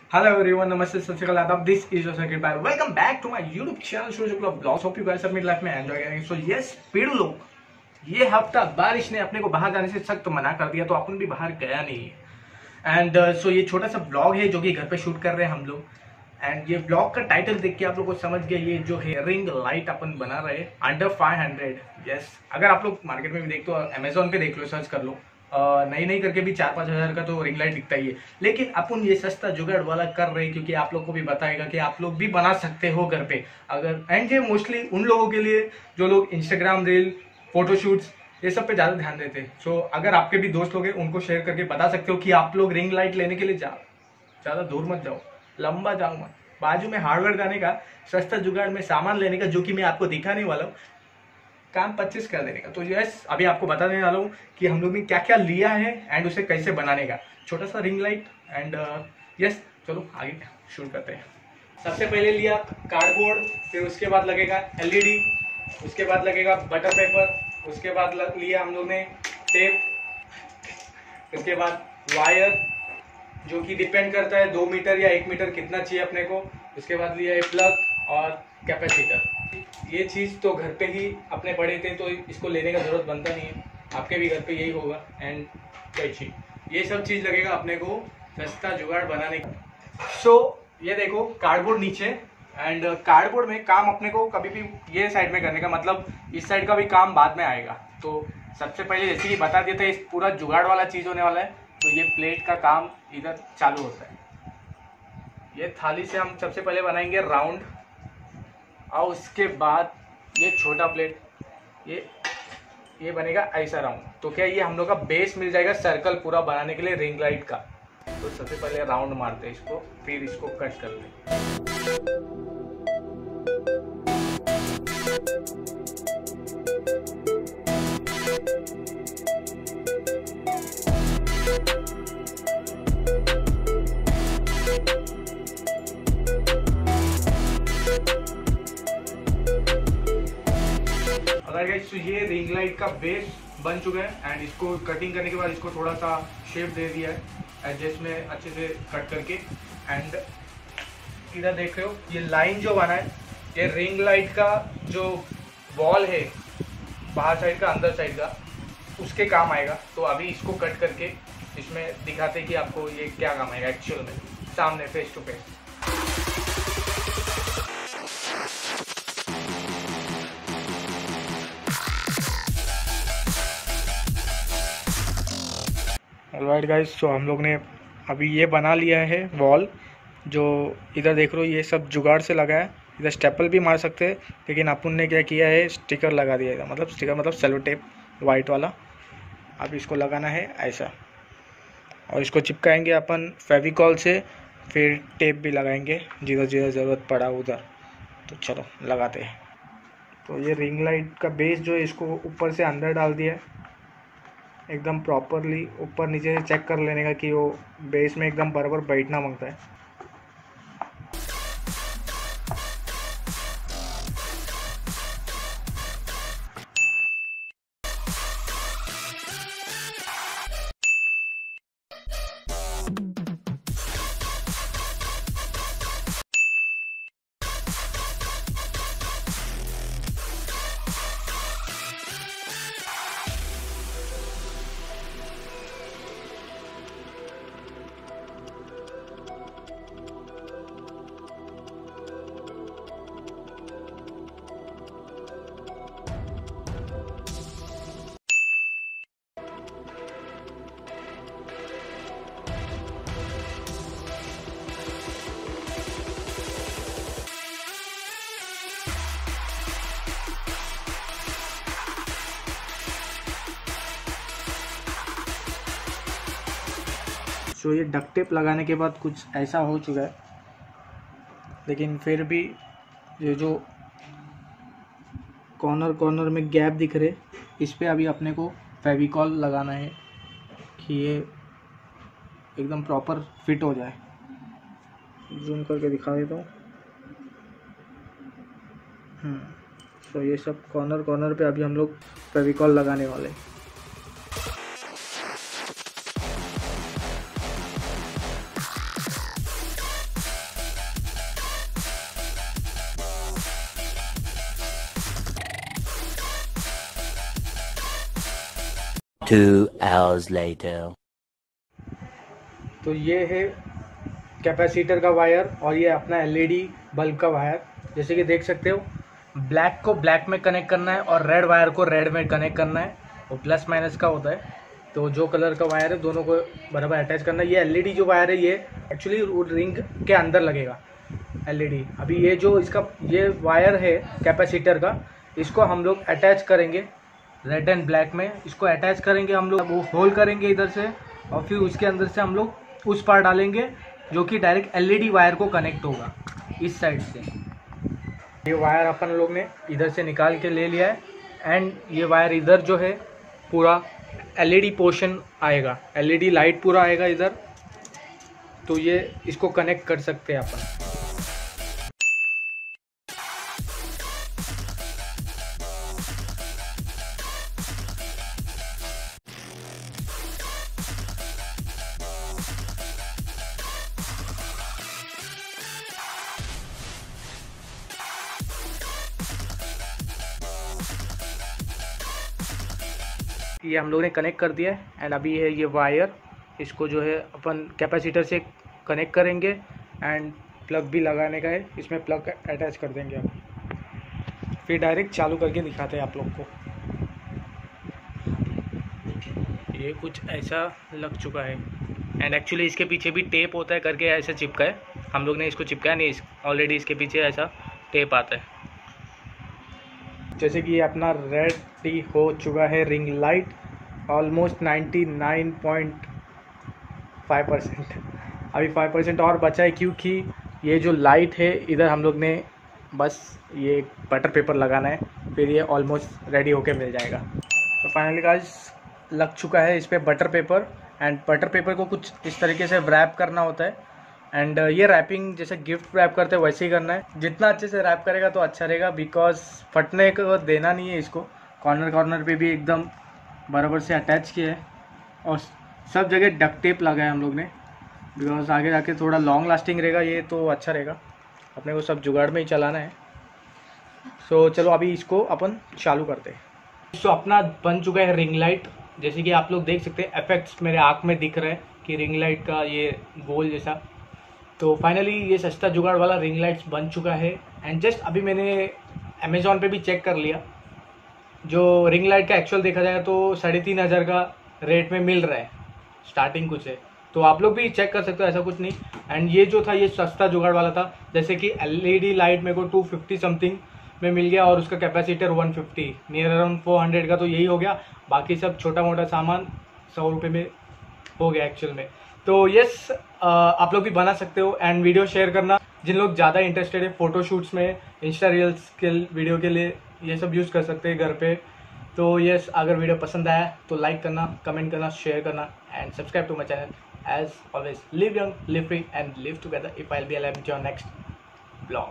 Hello everyone, नमस्ते, सत श्री अकाल, आदाब। This is your second bye. Welcome back to my YouTube channel Suraj club blogs. Hope you guys अपनी life में enjoy करेंगे। So yes पीड़ू लोग, ये हफ्ता बारिश ने अपने को बाहर जाने से सख्त मना कर दिया, तो अपन भी बाहर गया नहीं है। एंड सो ये छोटा सा ब्लॉग है जो कि घर पे शूट कर रहे हैं हम लोग। एंड ये ब्लॉग का टाइटल देख के आप लोग को समझ गया, ये जो है रिंग लाइट अपन बना रहे हैं अंडर 500। यस, अगर आप लोग मार्केट में भी देखते हो, अमेजोन पे देख लो, सर्च कर लो, नहीं करके भी 4-5 हज़ार का तो रिंग लाइट दिखता ही है। लेकिन अपन ये सस्ता जुगाड़ वाला कर रहे हैं क्योंकि आप लोग को भी बताएगा कि आप लोग भी बना सकते हो घर पे। अगर एंड ये मोस्टली उन लोगों के लिए जो लोग इंस्टाग्राम रील, फोटोशूट्स ये सब पे ज़्यादा ध्यान देते हैं। सो अगर आपके भी दोस्त लोग हैं, उनको शेयर करके बता सकते हो कि आप लोग रिंग लाइट लेने के लिए ज़्यादा दूर मत जाओ, लंबा जाओ मत, बाजू में हार्डवेयर जाने का, सस्ता जुगाड़ में सामान लेने का, जो कि मैं आपको दिखाने वाला हूँ, काम 25 कर देने का। तो यस, अभी आपको बता देने वाला हूँ कि हम लोग ने क्या क्या लिया है एंड उसे कैसे बनाने का, छोटा सा रिंग लाइट। एंड यस, चलो आगे शुरू करते हैं। सबसे पहले लिया कार्डबोर्ड, फिर उसके बाद लगेगा LED, उसके बाद लगेगा बटर पेपर, उसके बाद लिया हम लोग ने टेप, उसके बाद वायर जो कि डिपेंड करता है 2 मीटर या 1 मीटर कितना चाहिए अपने को। उसके बाद लिया है प्लग और कैपेसिटर। ये चीज़ तो घर पे ही अपने बड़े थे तो इसको लेने का ज़रूरत बनता नहीं है, आपके भी घर पे यही होगा। एंड कैची, ये सब चीज़ लगेगा अपने को सस्ता जुगाड़ बनाने का। सो ये देखो कार्डबोर्ड नीचे, एंड कार्डबोर्ड में काम अपने को कभी भी ये साइड में करने का, मतलब इस साइड का भी काम बाद में आएगा। तो सबसे पहले जैसे कि बता दिया था, इस पूरा जुगाड़ वाला चीज़ होने वाला है। तो ये प्लेट का काम इधर चालू होता है। ये थाली से हम सबसे पहले बनाएंगे राउंड, और उसके बाद ये छोटा प्लेट, ये बनेगा ऐसा राउंड। तो क्या ये हम लोग का बेस मिल जाएगा सर्कल पूरा बनाने के लिए रिंग लाइट का। तो सबसे पहले राउंड मारते हैं इसको, फिर इसको कट करते हैं। तो ये रिंग लाइट का बेस बन चुका है। एंड इसको कटिंग करने के बाद इसको थोड़ा सा शेप दे दिया है एडजस्ट में, अच्छे से कट करके। एंड इधर देख रहे हो, ये लाइन जो बना है, ये रिंग लाइट का जो वॉल है, बाहर साइड का अंदर साइड का, उसके काम आएगा। तो अभी इसको कट करके इसमें दिखाते हैं कि आपको ये क्या काम आएगा एक्चुअल में, सामने face to face. Alright guys, so हम लोग ने अभी ये बना लिया है वॉल। जो इधर देख रहे हो, ये सब जुगाड़ से लगा है। इधर स्टेपल भी मार सकते हैं, लेकिन अपन ने क्या किया है, स्टिकर लगा दिया है। मतलब स्टिकर मतलब सेलो टेप वाइट वाला। अब इसको लगाना है ऐसा, और इसको चिपकाएंगे अपन फेविकॉल से, फिर टेप भी लगाएंगे जिधर जिधर ज़रूरत पड़ा उधर। तो चलो लगाते हैं। तो ये रिंग लाइट का बेस जो है, इसको ऊपर से अंदर डाल दिया है, एकदम प्रॉपरली ऊपर नीचे से चेक कर लेने का कि वो बेस में एकदम बराबर बैठना मांगता है। तो ये डक्ट टेप लगाने के बाद कुछ ऐसा हो चुका है, लेकिन फिर भी ये जो कॉर्नर में गैप दिख रहे, इस पे अभी अपने को फेविकॉल लगाना है कि ये एकदम प्रॉपर फिट हो जाए। जूम करके दिखा देता हूँ। तो ये सब कॉर्नर पे अभी हम लोग फेविकॉल लगाने वाले हैं। 2 hours later. तो ये है कैपेसिटर का वायर और ये अपना एलईडी बल्ब का वायर। जैसे कि देख सकते हो, ब्लैक को ब्लैक में कनेक्ट करना है और रेड वायर को रेड में कनेक्ट करना है। वो प्लस माइनस का होता है, तो जो कलर का वायर है दोनों को बराबर अटैच करना है। ये एलईडी जो वायर है ये एक्चुअली रिंग के अंदर लगेगा एलईडी। अभी ये जो इसका ये वायर है कैपेसिटर का, इसको हम लोग अटैच करेंगे रेड एंड ब्लैक में। इसको अटैच करेंगे हम लोग, वो होल करेंगे इधर से और फिर उसके अंदर से हम लोग उस पार डालेंगे जो कि डायरेक्ट एलईडी वायर को कनेक्ट होगा इस साइड से। ये वायर अपन लोग ने इधर से निकाल के ले लिया है एंड ये वायर इधर जो है पूरा एलईडी पोर्शन आएगा, एलईडी लाइट पूरा आएगा इधर। तो ये इसको कनेक्ट कर सकते हैं अपन। ये हम लोगों ने कनेक्ट कर दिया है एंड अभी है ये वायर, इसको जो है अपन कैपेसिटर से कनेक्ट करेंगे एंड प्लग भी लगाने का है, इसमें प्लग अटैच कर देंगे अब। फिर डायरेक्ट चालू करके दिखाते हैं आप लोग को। ये कुछ ऐसा लग चुका है एंड एक्चुअली इसके पीछे भी टेप होता है करके ऐसा चिपका है। हम लोग ने इसको चिपकाया नहीं, ऑलरेडी इसके पीछे ऐसा टेप आता है। जैसे कि ये अपना रेडी हो चुका है रिंग लाइट ऑलमोस्ट 99.5%। अभी 5% और बचा है क्योंकि ये जो लाइट है इधर हम लोग ने बस ये बटर पेपर लगाना है, फिर ये ऑलमोस्ट रेडी होके मिल जाएगा। तो फाइनली गाइस लग चुका है इस पर butter paper and butter paper को कुछ इस तरीके से रैप करना होता है एंड ये रैपिंग जैसे गिफ्ट रैप करते हैं वैसे ही करना है। जितना अच्छे से रैप करेगा तो अच्छा रहेगा, बिकॉज फटने को देना नहीं है इसको। कॉर्नर कॉर्नर पे भी एकदम बराबर से अटैच किया है और सब जगह डक्ट टेप लगाया हम लोग ने, बिकॉज आगे जाके थोड़ा लॉन्ग लास्टिंग रहेगा ये, तो अच्छा रहेगा। अपने को सब जुगाड़ में ही चलाना है। सो चलो अभी इसको अपन चालू करते हैं। सो अपना बन चुका है रिंग लाइट। जैसे कि आप लोग देख सकते हैं इफेक्ट्स मेरे आँख में दिख रहे हैं कि रिंग लाइट का ये गोल जैसा। तो फाइनली ये सस्ता जुगाड़ वाला रिंग लाइट्स बन चुका है एंड जस्ट अभी मैंने अमेज़ॉन पे भी चेक कर लिया। जो रिंग लाइट का एक्चुअल देखा जाए तो 3,500 का रेट में मिल रहा है, स्टार्टिंग कुछ है। तो आप लोग भी चेक कर सकते हो, ऐसा कुछ नहीं। एंड ये जो था ये सस्ता जुगाड़ वाला था, जैसे कि एलईडी लाइट मेरे को 250 समथिंग में मिल गया और उसका कैपेसिटर 150, नियर अराउंड 400 का। तो यही हो गया, बाकी सब छोटा मोटा सामान 100 रुपये में हो गया एक्चुअल में। तो यस आप लोग भी बना सकते हो एंड वीडियो शेयर करना। जिन लोग ज़्यादा इंटरेस्टेड है फोटोशूट्स में, इंस्टा रील्स के वीडियो के लिए ये सब यूज़ कर सकते हैं घर पे। तो यस अगर वीडियो पसंद आया तो लाइक करना, कमेंट करना, शेयर करना and subscribe to my channel. As always live young, live free and live together if I will be alive in your next blog.